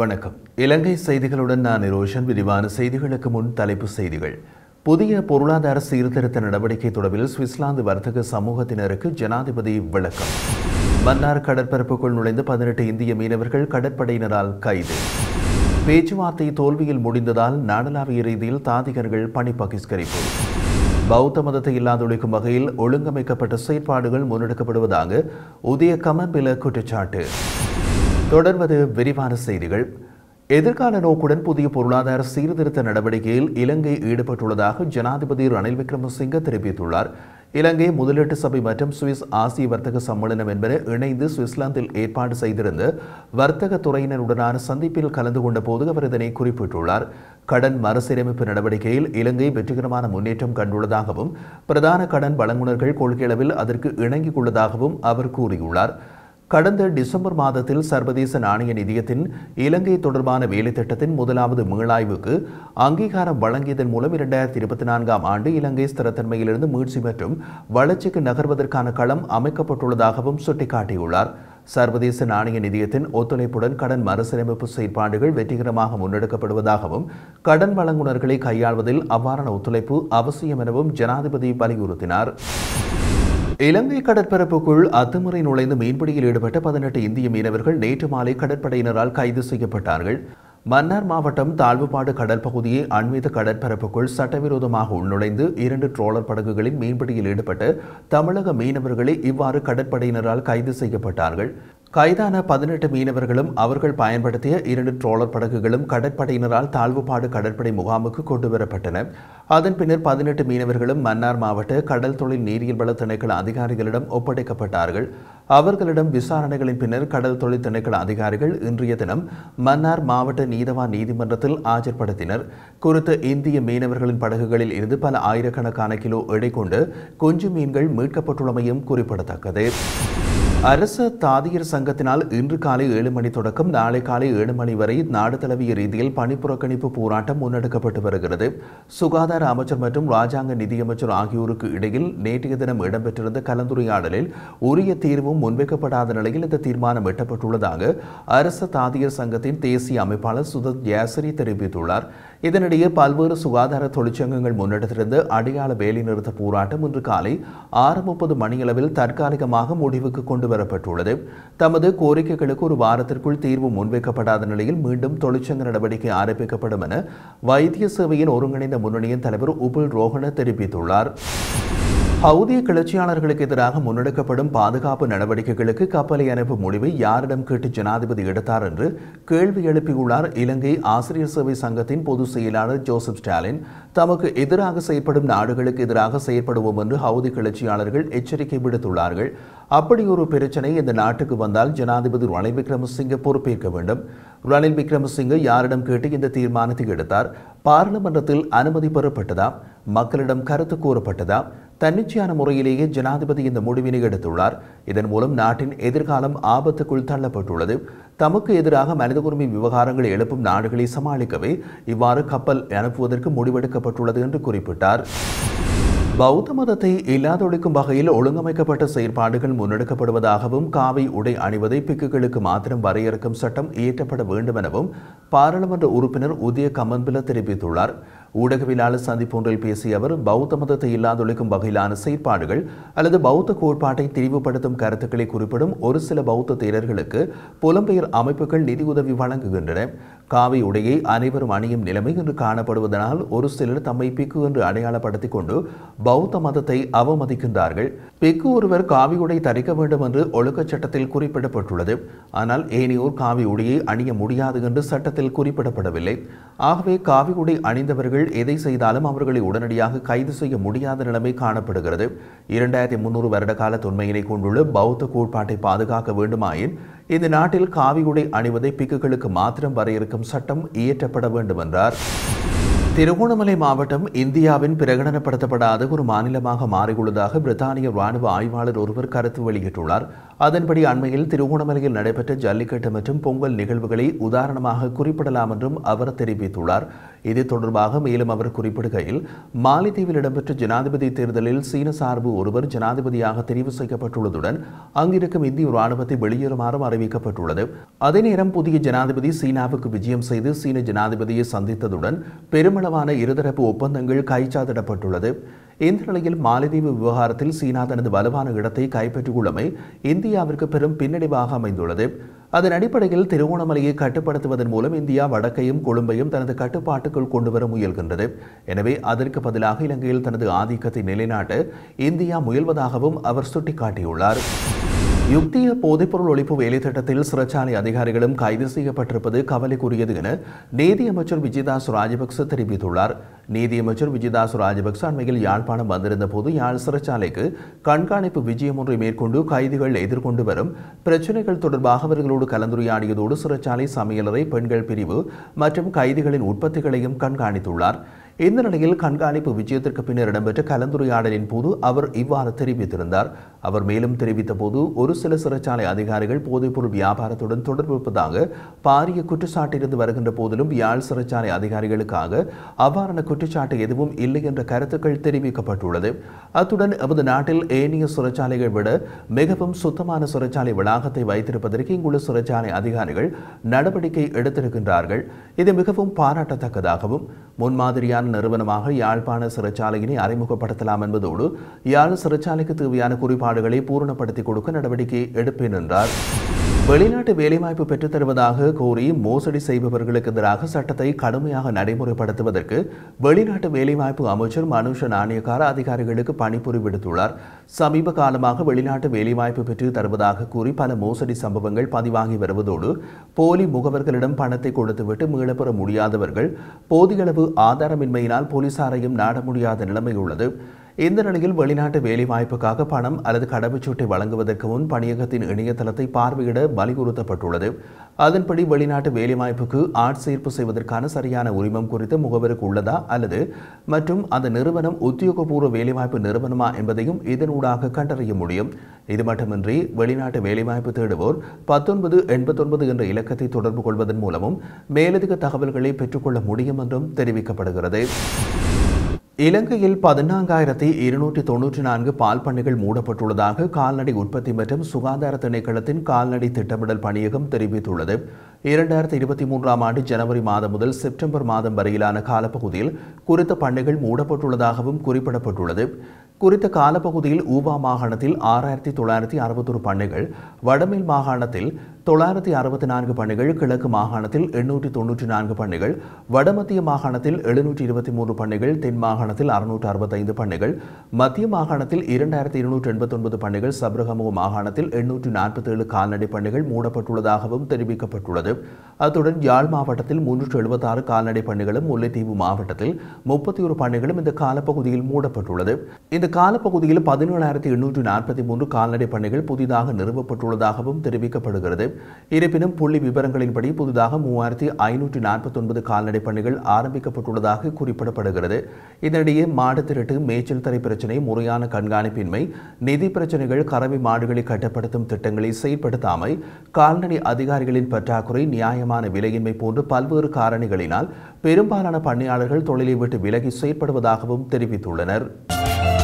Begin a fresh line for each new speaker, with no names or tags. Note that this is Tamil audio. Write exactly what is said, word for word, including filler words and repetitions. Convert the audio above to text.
வணக்கம். இலங்கை செய்திகளுடன் நான் நிரோஷன். விரிவான செய்திகளுக்கு முன் தலைப்புச் செய்திகள். புதிய பொருளாதார சீர்திருத்த நடவடிக்கை தொடர்பில் சுவிட்சர்லாந்து வர்த்தக சமூகத்தினருக்கு ஜனாதிபதி விளக்கம். மன்னார் கடற்பரப்புக்குள் நுழைந்த பதினெட்டு இந்திய மீனவர்கள் கடற்படையினரால் கைது. பேச்சுவார்த்தை தோல்வியில் முடிந்ததால் நாடளாவிய ரீதியில் தாதிகர்கள் பணி பகிஷ்கரிப்பு. பௌத்த மதத்தை இல்லாதொழிக்கும் வகையில் ஒழுங்கமைக்கப்பட்ட செயற்பாடுகள் முன்னெடுக்கப்படுவதாக உதய கம்மன்பில குற்றச்சாட்டு. தொடர்வது விரிவான செய்திகள். எதிர்கால நோக்குடன் புதிய பொருளாதார சீர்திருத்த நடவடிக்கையில் இலங்கை ஈடுபட்டுள்ளதாக ஜனாதிபதி ரணில் விக்ரமசிங்க தெரிவித்துள்ளார். இலங்கை முதலீட்டு சபை மற்றும் சுவிஸ் ஆசிய வர்த்தக சம்மேளனம் என்பன இணைந்து சுவிட்சர்லாந்தில் ஏற்பாடு செய்திருந்த வர்த்தக துறையினருடனான சந்திப்பில் கலந்து கொண்ட போது அவர் இதனை குறிப்பிட்டுள்ளார். கடன் மறுசீரமைப்பு நடவடிக்கையில் இலங்கை வெற்றிகரமான முன்னேற்றம் கண்டுள்ளதாகவும் பிரதான கடன் வழங்குநர்கள் கொள்கையளவில் அதற்கு இணங்கிக் கொள்ளதாகவும் அவர் கூறியுள்ளார். கடந்த டிசம்பர் மாதத்தில் சர்வதேச நாணய நிதியத்தின் இலங்கை தொடர்பான வேலை திட்டத்தின் முதலாவது மீளாய்வுக்கு அங்கீகாரம் வழங்கியதன் மூலம் இரண்டாயிரத்தி இருபத்தி நான்காம் ஆண்டு இலங்கை ஸ்திரத்தன்மையிலிருந்து மீட்சி மற்றும் வளர்ச்சிக்கு நகர்வதற்கான களம் அமைக்கப்பட்டுள்ளதாகவும் சுட்டிக்காட்டியுள்ளார். சர்வதேச நாணய நிதியத்தின் ஒத்துழைப்புடன் கடன் மறுசீரமைப்பு செயற்பாடுகள் வெற்றிகரமாக முன்னெடுக்கப்படுவதாகவும் கடன் வழங்குநர்களை கையாள்வதில் அவ்வாறான ஒத்துழைப்பு அவசியம் எனவும் ஜனாதிபதி வலியுறுத்தினார். இலங்கை கடற்பரப்புக்குள் அத்துமுறை நுழைந்து மீன்பிடியில் ஈடுபட்ட பதினெட்டு இந்திய மீனவர்கள் நேற்று மாலை கடற்படையினரால் கைது செய்யப்பட்டார்கள். மன்னார் மாவட்டம் தாழ்வுபாடு கடல் பகுதியை அண்மித்த கடற்பரப்புக்குள் சட்டவிரோதமாக உள்நுழைந்து இரண்டு ட்ரோலர் படகுகளின் மீன்பிடியில் ஈடுபட்ட தமிழக மீனவர்களே இவ்வாறு கடற்படையினரால் கைது செய்யப்பட்டார்கள். கைதான பதினெட்டு மீனவர்களும் அவர்கள் பயன்படுத்திய இரண்டு ட்ரோலர் படகுகளும் கடற்படையினரால் தாழ்வுபாடு கடற்படை முகாமுக்கு கொண்டுவரப்பட்டன. அதன் பின்னர் பதினெட்டு மீனவர்களும் மன்னார் மாவட்ட கடல் தொழில் நீரியல் வள திணைக்கள அதிகாரிகளிடம் ஒப்படைக்கப்பட்டார்கள். அவர்களிடம் விசாரணைகளின் பின்னர் கடல் தொழில் திணைக்கள அதிகாரிகள் இன்றைய தினம் மன்னார் மாவட்ட நீதவான் நீதிமன்றத்தில் ஆஜர்படுத்தினர். குறித்த இந்திய மீனவர்களின் படகுகளில் இருந்து பல ஆயிரக்கணக்கான கிலோ எடை கொண்டு குஞ்சு மீன்கள் மீட்கப்பட்டுள்ளமையும் குறிப்பிடத்தக்கது. அரச தாதியர் சங்கத்தினால் இன்று காலை ஏழு மணி தொடக்கம் நாளை காலை ஏழு மணி வரை நாடு தழுவிய ரீதியில் பணிப்புறக்கணிப்பு போராட்டம் முன்னெடுக்கப்பட்டு வருகிறது. சுகாதார அமைச்சர் மற்றும் ராஜாங்க நிதியமைச்சர் ஆகியோருக்கு இடையில் நேற்றைய தினம் இடம்பெற்றிருந்த கலந்துரையாடலில் உரிய தீர்வும் முன்வைக்கப்படாத நிலையில் இந்த தீர்மானம் எட்டப்பட்டுள்ளதாக அரச தாதியர் சங்கத்தின் தேசிய அமைப்பாளர் சுதத் ஜெயஸ்ரீ தெரிவித்துள்ளார். இதனிடையே பல்வேறு சுகாதார தொழிற்சங்கங்கள் முன்னெடுத்திருந்த அடையாள வேலைநிறுத்த போராட்டம் இன்று காலை ஆறு முப்பது மணியளவில் தற்காலிகமாக முடிவுக்கு கொண்டு வரப்பட்டுள்ளது. தமது கோரிக்கைகளுக்கு ஒரு வாரத்திற்குள் தீர்வு முன்வைக்கப்படாத நிலையில் மீண்டும் தொழிற்சங்க நடவடிக்கை ஆரம்பிக்கப்படும் என வைத்திய சேவையின் ஒருங்கிணைந்த முன்னணியின் தலைவர் உபுல் ரோஹன தெரிவித்துள்ளார். ஹவுதிய கிளர்ச்சியாளர்களுக்கு எதிராக முன்னெடுக்கப்படும் பாதுகாப்பு நடவடிக்கைகளுக்கு கப்பலை அனுப்பும் முடிவை யாரிடம் கேட்டு ஜனாதிபதி எடுத்தார் என்று கேள்வி எழுப்பியுள்ளார் இலங்கை ஆசிரியர் சேவை சங்கத்தின் பொதுச் செயலாளர் ஜோசப் ஸ்டாலின். தமக்கு எதிராக செயற்படும் நாடுகளுக்கு எதிராக செயற்படுவோம் என்று ஹவுதி கிளர்ச்சியாளர்கள் எச்சரிக்கை விடுத்துள்ளார்கள். அப்படி ஒரு பிரச்சனை இந்த நாட்டுக்கு வந்தால் ஜனாதிபதி ரணில் விக்ரமசிங்க பொறுப்பேற்க வேண்டும். ரணில் விக்ரமசிங்க யாரிடம் கேட்டு இந்த தீர்மானத்தை எடுத்தார்? பாராளுமன்றத்தில் அனுமதி பெறப்பட்டதா? மக்களிடம் கருத்து கூறப்பட்டதா? தன்னிச்சையான முறையிலேயே ஜனாதிபதி இந்த முடிவினை எடுத்துள்ளார். இதன் மூலம் நாட்டின் எதிர்காலம் ஆபத்துக்குள் தள்ளப்பட்டுள்ளது. தமக்கு எதிராக மனித உரிமை விவகாரங்களை எழுப்பும் நாடுகளை சமாளிக்கவே இவ்வாறு கப்பல் அனுப்புவதற்கு முடிவெடுக்கப்பட்டுள்ளது என்று குறிப்பிட்டார். பௌத்த மதத்தை இல்லாதொழிக்கும் வகையில் ஒழுங்கமைக்கப்பட்ட செயற்பாடுகள் முன்னெடுக்கப்படுவதாகவும் காவி உடை அணிவதை பிக்குகளுக்கு மாத்திரம் வரையறுக்கும் சட்டம் இயற்றப்பட வேண்டும் எனவும் பாராளுமன்ற உறுப்பினர் உதய கம்மன்பில தெரிவித்துள்ளார். ஊடகவியலாளர் சந்திப்பொன்றில் பேசிய அவர் பௌத்த மதத்தை இல்லாதொழிக்கும் வகையிலான செயற்பாடுகள் அல்லது பௌத்த கோட்பாட்டை திரிவுபடுத்தும் கருத்துக்களை குறிப்பிடும் ஒரு சில பௌத்த தேரர்களுக்கு புலம்பெயர் அமைப்புகள் நிதியுதவி வழங்குகின்றன. காவி உடையை அனைவரும் அணியும் நிலைமை என்று காணப்படுவதனால் ஒரு சிலர் தம்மை பிக்கு என்று அடையாளப்படுத்திக் கொண்டு பௌத்த மதத்தை அவமதிக்கின்றார்கள். பிக்கு ஒருவர் காவி உடை தரிக்க வேண்டும் என்று ஒழுக்கச் சட்டத்தில் குறிப்பிடப்பட்டுள்ளது. ஆனால் ஏனையோர் காவி உடையை அணிய முடியாது என்று சட்டத்தில் குறிப்பிடப்படவில்லை. ஆகவே காவி உடை அணிந்தவர்கள் எதை செய்தாலும் அவர்களை உடனடியாக கைது செய்ய முடியாத நிலைமை காணப்படுகிறது. இரண்டாயிரத்தி முன்னூறு வருட கால தொன்மையினை கொண்டுள்ள பௌத்த கோட்பாட்டை பாதுகாக்க வேண்டுமாயின் இந்த நாட்டில் காவி உடை அணிவதை பிக்குகளுக்கு மாத்திரம் வரையறுக்கும் சட்டம் இயற்றப்பட வேண்டும் என்றார். திருகோணமலை மாவட்டம் இந்தியாவின் பிரகடனப்படுத்தப்படாத ஒரு மாநிலமாக மாறியுள்ளதாக பிரித்தானிய ராணுவ ஆய்வாளர் ஒருவர் கருத்து வெளியிட்டுள்ளார். அதன்படி அண்மையில் திருகோணமலையில் நடைபெற்ற ஜல்லிக்கட்டு மற்றும் பொங்கல் நிகழ்வுகளை உதாரணமாக குறிப்பிடலாம் என்றும் அவர் தெரிவித்துள்ளார். இது தொடர்பாக மேலும் அவர் குறிப்பிடுகையில், மாலைதீவில் இடம்பெற்ற ஜனாதிபதி தேர்தலில் சீன சார்பு ஒருவர் ஜனாதிபதியாக தெரிவு செய்யப்பட்டுள்ளதுடன் அங்கிருக்கும் இந்திய ராணுவத்தை வெளியேறுமாறும் அறிவிக்கப்பட்டுள்ளது. அதே நேரம் புதிய ஜனாதிபதி சீனாவுக்கு விஜயம் செய்து சீன ஜனாதிபதியை சந்தித்ததுடன் பெருமளவான இருதரப்பு ஒப்பந்தங்கள் கைச்சாத்திடப்பட்டுள்ளது. இந்த நிலையில் மாலைதீவு விவகாரத்தில் சீனா தனது வலுவான இடத்தை கைப்பற்றியுள்ளமை இந்தியாவிற்கு பெரும் பின்னடைவாக அமைந்துள்ளது. அதன் அடிப்படையில் திருகோணமலையை கட்டுப்படுத்துவதன் மூலம் இந்தியா வடக்கையும் கொழும்பையும் தனது கட்டுப்பாட்டுக்குள் கொண்டுவர முயல்கின்றது. எனவே அதற்கு பதிலாக இலங்கையில் தனது ஆதிக்கத்தை நிலைநாட்ட இந்தியா முயல்வதாகவும் அவர் சுட்டிக்காட்டியுள்ளார். யுக்திய போதைப்பொருள் ஒழிப்பு வேலைத்திட்டத்தில் சிறைச்சாலை அதிகாரிகளும் கைது செய்யப்பட்டிருப்பது கவலைக்குரியது என நீதியமைச்சர் விஜயதாஸ் ராஜபக்ச தெரிவித்துள்ளார். நீதியமைச்சர் விஜயதாஸ் ராஜபக்ச அண்மையில் யாழ்ப்பாணம் வந்திருந்த போது யாழ் சிறைச்சாலைக்கு கண்காணிப்பு விஜயம் ஒன்றை மேற்கொண்டு கைதிகள் எதிர்கொண்டு வரும் பிரச்சினைகள் தொடர்பாக அவர்களோடு கலந்துரையாடியதோடு சிறைச்சாலை சமையலறை, பெண்கள் பிரிவு மற்றும் கைதிகளின் உற்பத்திகளையும் கண்காணித்துள்ளார். இந்த நிலையில் கண்காணிப்பு விஜயத்திற்கு பின்னர் இடம்பெற்ற கலந்துரையாடலின் போது அவர் இவ்வாறு தெரிவித்திருந்தார். அவர் மேலும் தெரிவித்த போது, ஒரு சில சிறைச்சாலை அதிகாரிகள் போதைப்பொருள் வியாபாரத்துடன் தொடர்பு இருப்பதாக பாரிய குற்றச்சாட்டிருந்து வருகின்ற போதிலும் யாழ் சிறைச்சாலை அதிகாரிகளுக்காக அவ்வாறான குற்றச்சாட்டு எதுவும் இல்லை என்ற கருத்துக்கள் தெரிவிக்கப்பட்டுள்ளது. அத்துடன் எமது நாட்டில் ஏனைய சிறைச்சாலைகள் விட மிகவும் சுத்தமான சிறைச்சாலை வளாகத்தை வைத்திருப்பதற்கு இங்குள்ள சிறைச்சாலை அதிகாரிகள் நடவடிக்கை எடுத்திருக்கின்றார்கள். இது மிகவும் பாராட்டத்தக்கதாகவும் முன்மாதிரியான நிறுவனமாக யாழ்ப்பாண சிறைச்சாலையினை அறிமுகப்படுத்தலாம் என்பதோடு யாழ் சிறைச்சாலைக்கு தேவையான குறிப்பாடுகளை பூரணப்படுத்திக் கொடுக்க நடவடிக்கை எடுப்பேன் என்றார். வெளிநாட்டு வேலைவாய்ப்பு பெற்றுத் தருவதாக கோரி மோசடி செய்பவர்களுக்கு எதிராக சட்டத்தை கடுமையாக நடைமுறைப்படுத்துவதற்கு வெளிநாட்டு வேலைவாய்ப்பு அமைச்சர் மனுஷ நாணயக்கார அதிகாரிகளுக்கு பணிப்புரி விடுத்துள்ளார். சமீப காலமாக வெளிநாட்டு வேலைவாய்ப்பு பெற்று தருவதாக கூறி பல மோசடி சம்பவங்கள் பதிவாகி வருவதோடு போலி முகவர்களிடம் பணத்தை கொடுத்துவிட்டு மீளப்பெற முடியாதவர்கள் போதியளவு ஆதாரமின்மையினால் போலீசாரையும் நாட முடியாத நிலைமை உள்ளது. இந்த நிலையில் வெளிநாட்டு வேலைவாய்ப்புக்காக பணம் அல்லது கடவுச்சீட்டை வழங்குவதற்கு முன் பணியகத்தின் இணையதளத்தை பார்வையிட வலியுறுத்தப்பட்டுள்ளது. அதன்படி வெளிநாட்டு வேலைவாய்ப்புக்கு ஆட்சேர்ப்பு செய்வதற்கான சரியான உரிமம் குறித்து முகவருக்கு உள்ளதா அல்லது மற்றும் அந்த நிறுவனம் உத்தியோகபூர்வ வேலைவாய்ப்பு நிறுவனமா என்பதையும் இதனூடாக கண்டறிய முடியும். இது மட்டுமின்றி வெளிநாட்டு வேலைவாய்ப்பு தேடுவோர் பத்தொன்பது எண்பத்தொன்பது என்ற இலக்கத்தை தொடர்பு கொள்வதன் மூலமும் மேலதிக தகவல்களை பெற்றுக்கொள்ள முடியும் என்றும் தெரிவிக்கப்படுகிறது. இலங்கையில் பதினான்காயிரத்தி இருநூற்றி தொன்னூற்றி நான்கு பால் பண்ணைகள் மூடப்பட்டுள்ளதாக கால்நடை உற்பத்தி மற்றும் சுகாதார திணைக்களத்தின் கால்நடை திட்டமிடல் பணியகம் தெரிவித்துள்ளது. இரண்டாயிரத்தி இருபத்தி மூன்றாம் ஆண்டு ஜனவரி மாதம் முதல் செப்டம்பர் மாதம் வரையிலான காலப்பகுதியில் குறித்த பண்ணைகள் மூடப்பட்டுள்ளதாகவும் குறிப்பிடப்பட்டுள்ளது. குறித்த காலப்பகுதியில் ஊவா மாகாணத்தில் ஆறாயிரத்தி தொள்ளாயிரத்தி அறுபத்தொரு பண்ணைகள், வடமேல் மாகாணத்தில் தொள்ளாயிரத்தி அறுபத்தி நான்கு பண்ணைகள், கிழக்கு மாகாணத்தில் எண்ணூற்றி தொன்னூற்றி நான்கு பண்ணைகள், வடமத்திய மாகாணத்தில் எழுநூற்றி இருபத்தி மூன்று பண்ணைகள், தென் மாகாணத்தில் அறுநூற்று அறுபத்தைந்து பண்ணைகள், மத்திய மாகாணத்தில் இரண்டாயிரத்தி இருநூற்றி எண்பத்தி ஒன்பது பண்ணைகள், சப்ரகமுக மாகாணத்தில் எண்ணூற்றி நாற்பத்தி ஏழு கால்நடை பண்ணைகள் மூடப்பட்டுள்ளதாகவும் தெரிவிக்கப்பட்டுள்ளது. அத்துடன் யாழ் மாவட்டத்தில் முன்னூற்று எழுபத்தி ஆறு கால்நடை பண்ணைகளும், முல்லைத்தீவு மாவட்டத்தில் முப்பத்தி ஒரு பண்ணைகளும் இந்த காலப்பகுதியில் மூடப்பட்டுள்ளது. இந்த காலப்பகுதியில் பதினேழாயிரத்தி எண்ணூற்று நாற்பத்தி மூன்று கால்நடை பண்ணைகள் புதிதாக நிறுவப்பட்டுள்ளதாகவும் தெரிவிக்கப்படுகிறது. இருப்பினும் புள்ளி விவரங்களின்படி புதிதாக மூவாயிரத்தி ஐநூற்றி நாற்பத்தி ஒன்பது கால்நடை பண்ணைகள் ஆரம்பிக்கப்பட்டுள்ளதாக குறிப்பிடப்படுகிறது. இதனிடையே மாடு திரட்டு, மேய்ச்சல் தரை பிரச்சினை, முறையான கண்காணிப்பின்மை, நிதி பிரச்சினைகள், கறவை மாடுகளை கட்டுப்படுத்தும் திட்டங்களை செயல்படுத்தாமை, கால்நடை அதிகாரிகளின் பற்றாக்குறை, நியாயமான விலையின்மை போன்ற பல்வேறு காரணிகளினால் பெரும்பாலான பண்ணையாளர்கள் தொழிலை விட்டு விலகி செயற்படுவதாகவும் தெரிவித்துள்ளனர்.